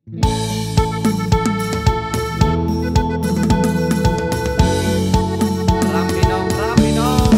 รับพี่น้องรับพี่น้อง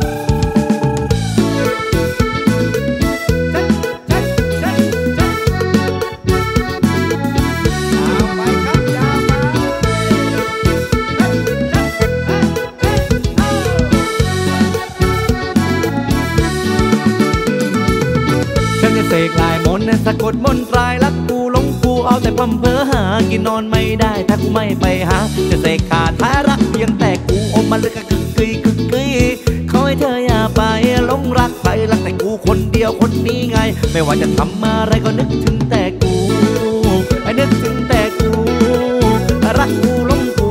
เสกลายมนต์สะกดมนตรายรักกูหลงกูเอาแต่พำเพ้อหากินนอนไม่ได้ถ้ากูไม่ไปหาจะเสกขาดท้ารักเพียงแต่กูอมมันเลยก็กึกกึยกึกกึยขอให้เธออย่าไปหลงรักใครรักแต่กูคนเดียวคนนี้ไงไม่ว่าจะทำอะไรก็นึกถึงแต่กูนึกถึงแต่กูรักกูหลงกู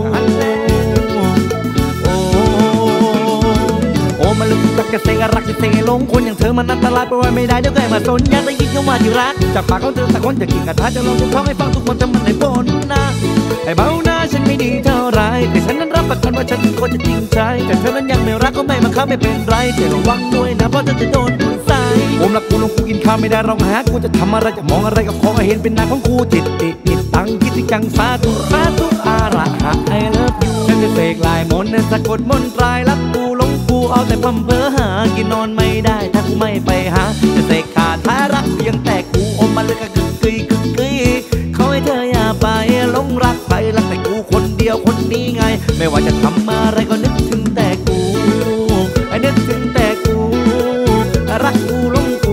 มันลึกรักจะเสกรักจะเสกลงคนอย่างเธอมันอันตรายไปไว้ไม่ได้เดี๋ยวใครมาสนอยากได้ยินคำว่าที่รักจากปากของเธอสักคนจะกินกระทะจะลองทุกท้องให้ฟังทุกคนจะมันได้ผลนะแต่เบาหน้าฉันไม่ดีเท่าไรแต่ฉันนั้นรับประกันว่าฉันเป็นคนจะจริงใจแต่เธอนั้นยังไม่รักก็ไม่มาค้าไม่เป็นไรแต่ระวังด้วยนะเพราะเธอจะโดนคุณใส่ผมรักกูลงกูกินข้าวไม่ได้ร้องหากูจะทำอะไรจะมองอะไรก็ขอให้เห็นเป็นหน้าของกูจิตติดตังคิดที่จังสาธุสาธุอาระหะไอเลิฟยูฉันจะเสกลายมนต์สะกดมนตรายรักกูหลงกูเอาแต่พำเพ้อหากินนอนไม่ได้ถ้ากูไม่ไปหาจะเสกขาดท้ารักเพียงแต่กูอมมันเลยก็กึกกึยกึกกึยขอให้เธออย่าไปหลงรักใครรักแต่กูคนเดียวคนนี้ไงไม่ว่าจะทำอะไรก็นึกถึงแต่กูนึกถึงแต่กูรักกูหลงกู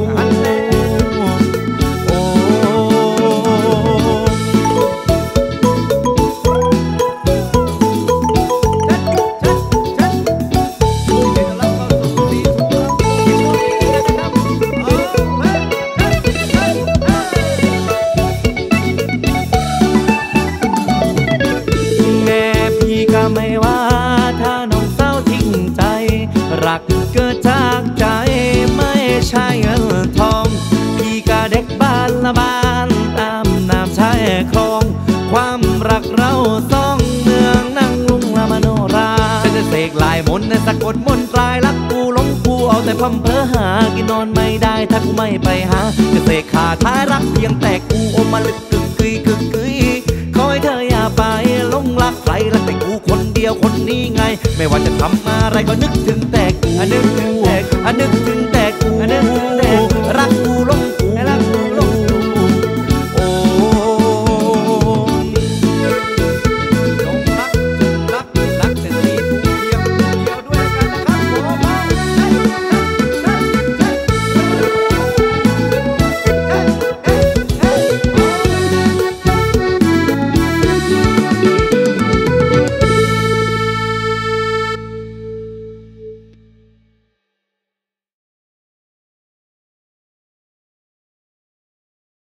ไม่ว่าถ้าน้องเศร้าทิ้งใจรักเกิดจากใจไม่ใช่เงินทองพี่ก็เด็กบ้านละบ้านตามน้ำชายคลองความรักเราสองเมืองนั่งลุงละมโนราฉันจะเสกลายมนต์สะกดมนตรายรักกูหลงกูเอาแต่พำเพ้อหากินนอนไม่ได้ถ้ากูไม่ไปหาจะเสกขาดท้ายรักเพียงแต่กูอมมาลึกกึกกึยกึกกึยขอให้เธออย่าไปหลงรักใครรักแต่กูคนเดียวคนนี้ไงไม่ว่าจะทำอะไรก็นึกถึงแต่กูนึกถึงแต่กูนึกถึงแต่กู